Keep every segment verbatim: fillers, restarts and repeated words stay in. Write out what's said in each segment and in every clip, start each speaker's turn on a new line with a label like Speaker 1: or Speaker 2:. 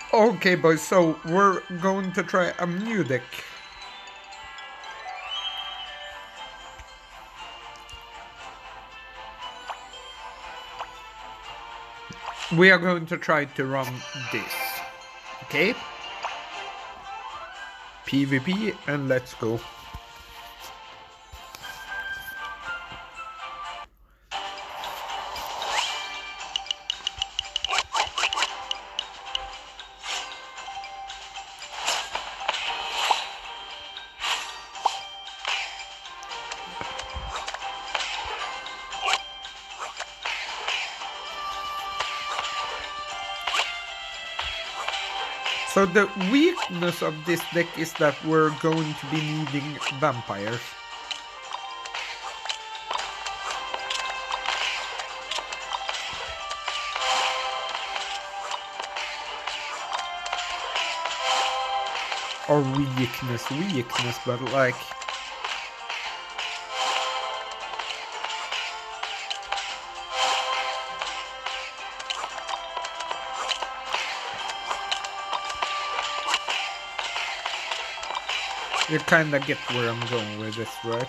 Speaker 1: Okay, boys, so we're going to try a new deck. We are going to try to run this. Okay? PvP, and let's go. So the weakness of this deck is that we're going to be needing vampires. Or weakness, weakness, but like... You kinda get where I'm going with this, right?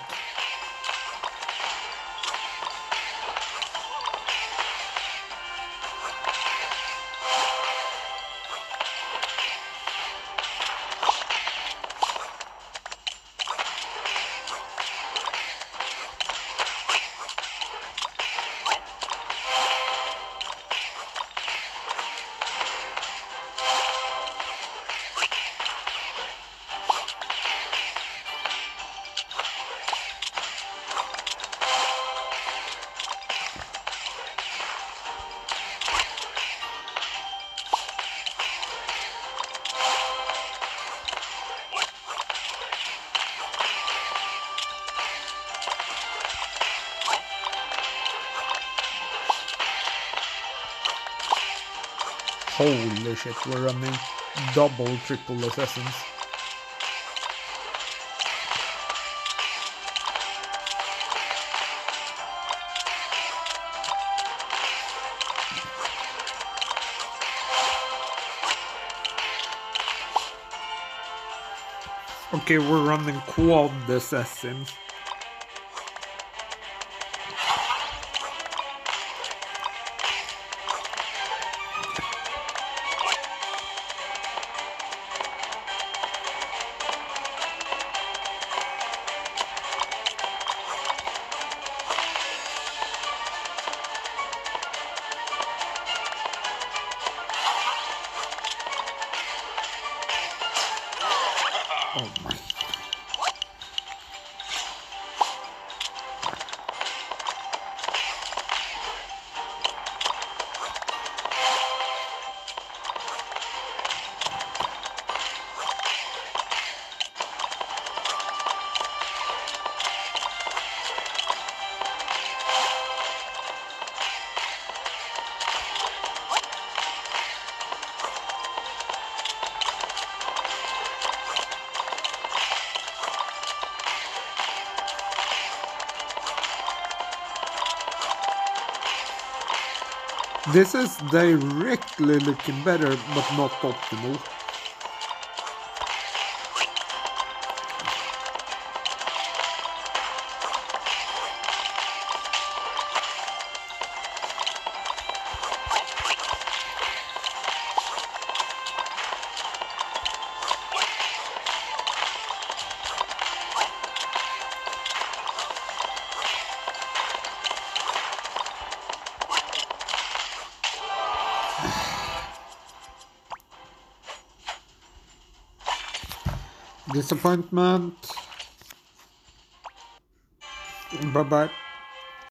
Speaker 1: Holy shit, we're running double, triple assassins. Okay, we're running quad assassins. Oh my. This is directly looking better, but not optimal. Disappointment. Bye bye.